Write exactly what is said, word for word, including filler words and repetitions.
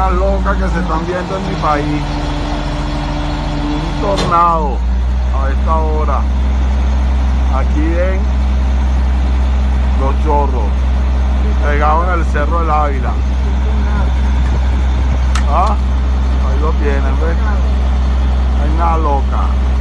vainas locas que se están viendo en mi país. Un tornado a esta hora. Aquí en Los Chorros, pegado en el Cerro del Ávila. Ah, ahí lo tienen, ¿ves? Hay una loca.